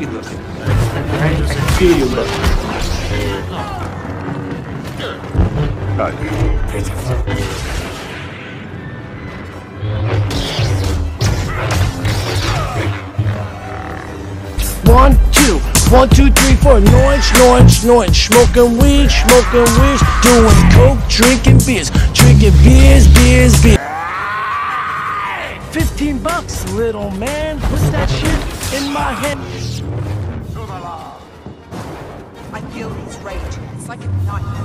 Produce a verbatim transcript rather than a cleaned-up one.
creepy looking. I, I feel you look. Right. One, two, one, two, three, four. Noise, noise, noise. Smoking weed, smoking weed. Doing coke, drinking beers, drinking beers, beers, beers. Fifteen bucks, little man. Put that shit in my head. I feel his rage. It's like a nightmare.